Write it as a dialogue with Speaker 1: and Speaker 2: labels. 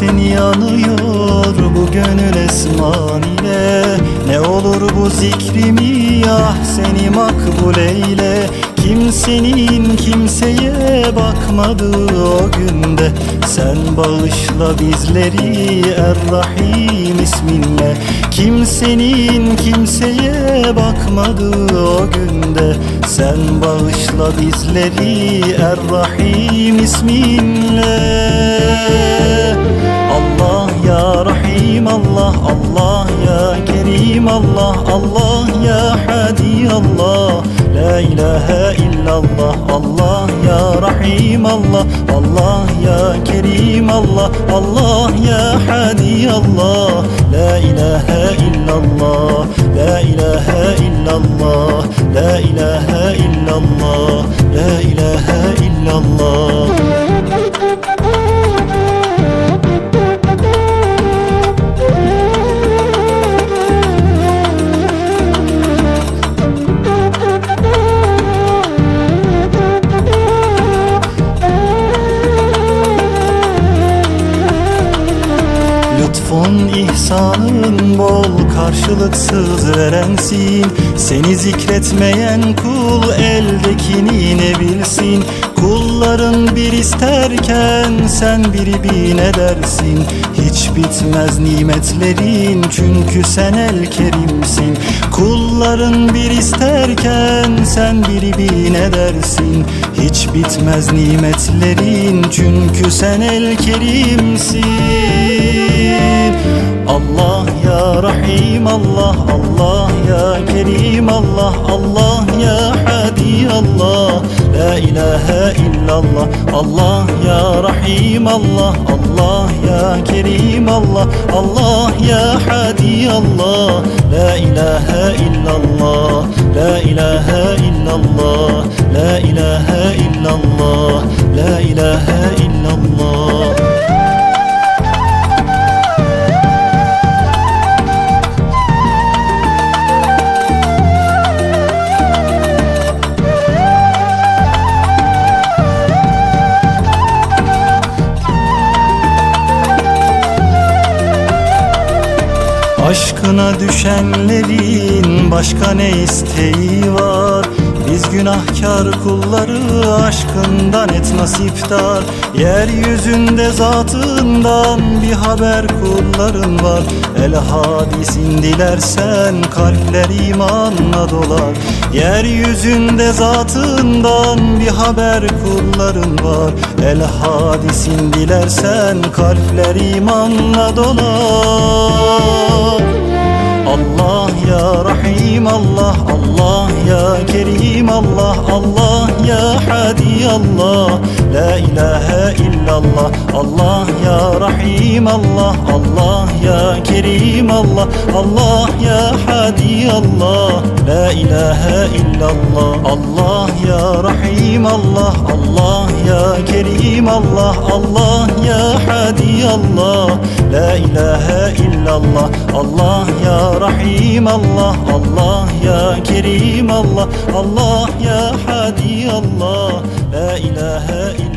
Speaker 1: seni yanıyor bu gönül esman ile. Ne olur bu zikrimi ah seni makbul eyle. Kimsenin kimseye bakmadığı o günde sen bağışla bizleri Er-Rahim isminle. Kimsenin kimseye bakmadığı o günde sen bağışla bizleri Er-Rahim isminle. Allah ya Rahim Allah, Allah ya Kerim Allah, Allah ya Hadi Allah. La ilahe illallah Allah ya Rahim Allah, Allah ya Kerim Allah, Allah ya Hadi Allah. La ilahe illallah, la ilahe illallah, la ilahe illallah, la ilahe illallah. Lütfun ihsanın bol karşılıksız verensin. Seni zikretmeyen kul eldekini ne bilsin. Kulların bir isterken sen biri bin edersin. Hiç bitmez nimetlerin çünkü sen el kerimsin. Kulların bir isterken sen biri bin edersin. Hiç bitmez nimetlerin çünkü sen el kerimsin. Allah ya Rahim Allah, Allah ya Kerim Allah, Allah ya Hadi Allah. La ilahe illallah Allah ya Rahim Allah, Allah ya Kerim Allah, Allah ya Hadi Allah. La ilahe illallah, la ilahe illallah, la ilahe illallah, la ilahe illallah. Aşkına düşenlerin başka ne isteği var? Biz günahkar kulları aşkından et nasipdar. Yeryüzünde zatından bir haber kulların var. El hadisin dilersen kalpler imanla dolar. Yeryüzünde zatından bir haber kulların var. El hadisin dilersen kalpler imanla dolar. Allah ya Rahim Allah, Allah ya Kerim Allah, Allah ya Hadi Allah. La ilahe illallah Allah ya Rahim Allah, Allah ya Kerim Allah, Allah ya Hadi Allah. La ilahe illallah Allah ya Rahim Allah, Allah ya Kerim Allah, Allah ya Hadi Allah. La ilahe illallah Allah ya Rahim Allah, Allah ya Kerim Allah, Allah ya Hadi Allah. La ilahe illallah.